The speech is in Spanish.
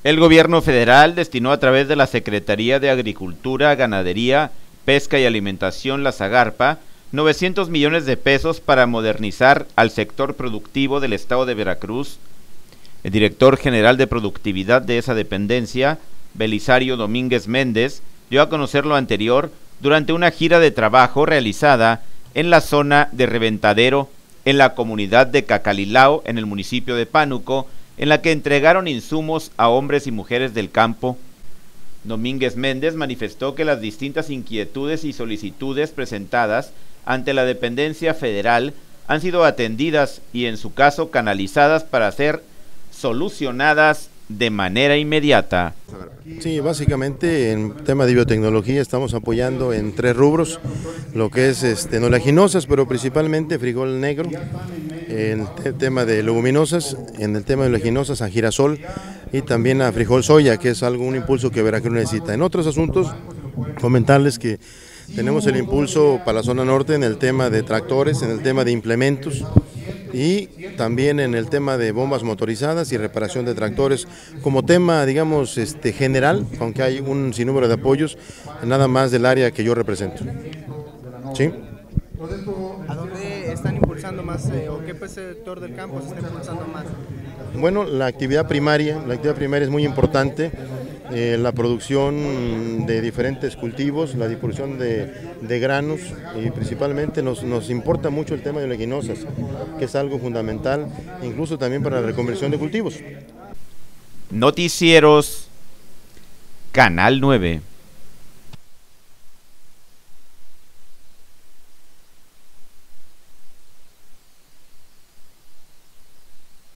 El gobierno federal destinó a través de la Secretaría de Agricultura, Ganadería, Pesca y Alimentación, la SAGARPA, 900 millones de pesos para modernizar al sector productivo del estado de Veracruz. El director general de productividad de esa dependencia, Belisario Domínguez Méndez, dio a conocer lo anterior durante una gira de trabajo realizada en la zona de Reventadero, en la comunidad de Cacalilao, en el municipio de Pánuco, en la que entregaron insumos a hombres y mujeres del campo. Domínguez Méndez manifestó que las distintas inquietudes y solicitudes presentadas ante la dependencia federal han sido atendidas y en su caso canalizadas para ser solucionadas de manera inmediata. Sí, básicamente en tema de biotecnología estamos apoyando en 3 rubros, lo que es no oleaginosas, pero principalmente frijol negro, en el tema de leguminosas, en el tema de oleaginosas a girasol y también a frijol soya, que es un impulso que Veracruz necesita. En otros asuntos, comentarles que tenemos el impulso para la zona norte en el tema de tractores, en el tema de implementos y también en el tema de bombas motorizadas y reparación de tractores como tema, digamos, general, aunque hay un sinnúmero de apoyos, nada más del área que yo represento. ¿Sí? ¿A dónde están impulsando más o qué sector del campo se está impulsando más? Bueno, la actividad primaria es muy importante. La producción de diferentes cultivos, la distribución de granos y principalmente nos importa mucho el tema de oleaginosas, que es algo fundamental, incluso también para la reconversión de cultivos. Noticieros Canal 9.